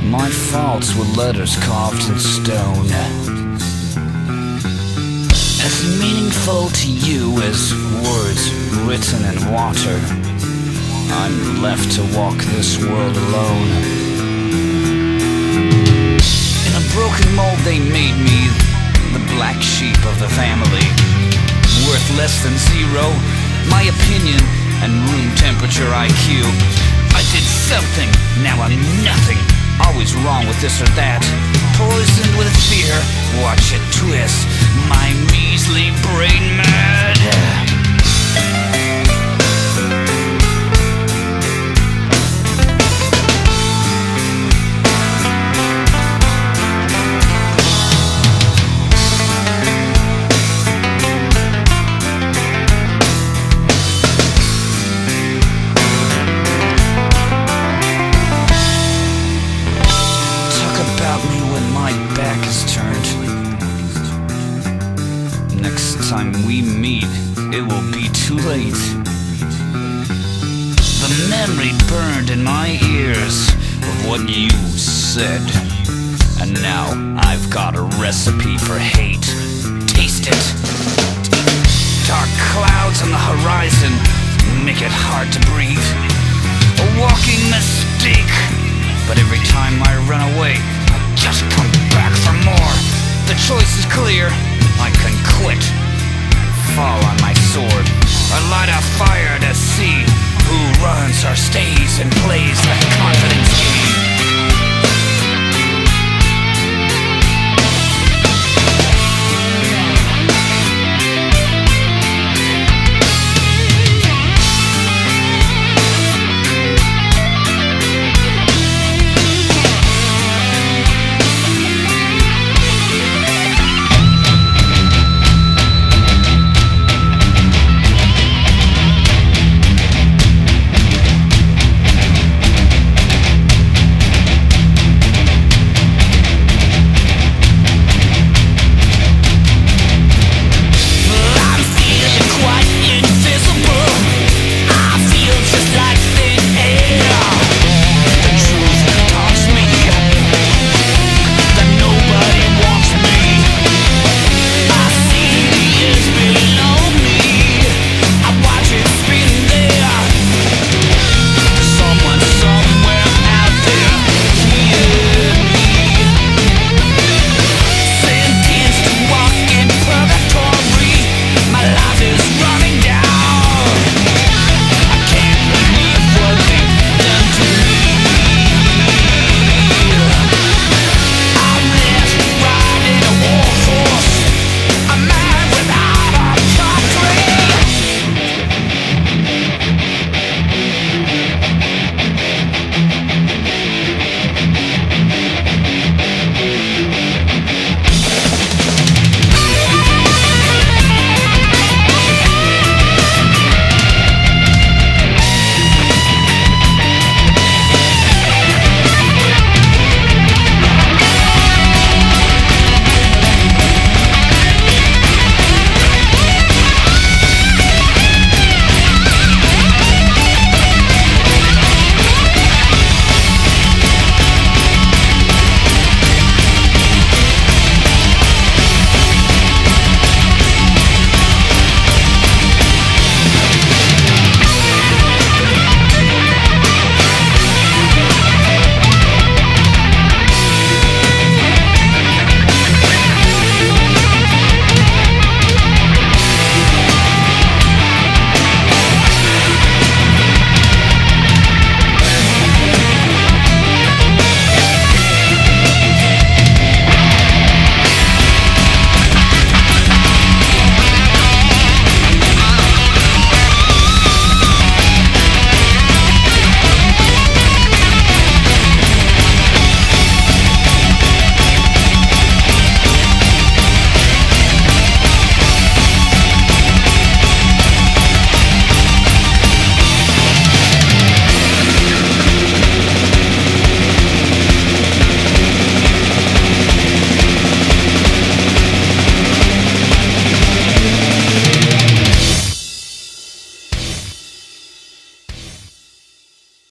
My faults were letters carved in stone, as meaningful to you as words written in water. I'm left to walk this world alone. In a broken mold they made me the black sheep of the family, worth less than zero, my opinion and room temperature IQ. I did something, now I'm nothing, always wrong with this or that, poisoned with fear, watch it twist, my measly brain mad. Next time we meet, it will be too late. The memory burned in my ears of what you said, and now I've got a recipe for hate. Taste it. Dark clouds on the horizon make it hard to breathe. A walking mistake, but every time I run away, I just come back for more. The choice is clear. I can quit, fall on my sword, or light a fire to see who runs or stays and plays